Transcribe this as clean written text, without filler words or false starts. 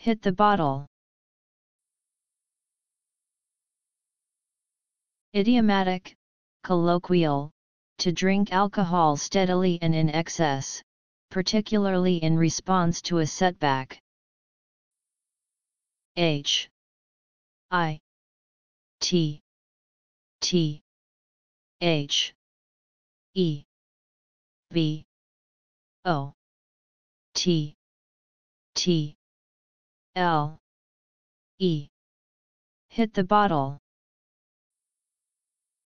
Hit the bottle. Idiomatic, colloquial, to drink alcohol steadily and in excess, particularly in response to a setback. H I T T H E B O T T L E. Hit the bottle.